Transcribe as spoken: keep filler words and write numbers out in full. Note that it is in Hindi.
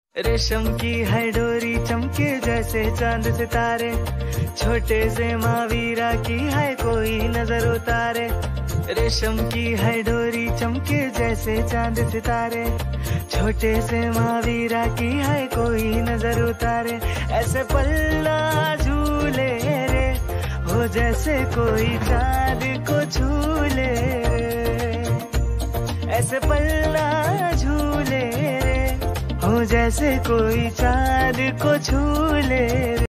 रेशम की है डोरी चमके जैसे चांद सितारे, छोटे से महावीरा की है कोई नजर उतारे। रेशम की है डोरी चमके जैसे चांद सितारे, छोटे से महावीरा की है कोई नजर उतारे। ऐसे पल्ला झूले रे हो जैसे कोई चांद को झूले रे, ऐसे पल्ला झूले रे हो जैसे कोई चांद को छू ले।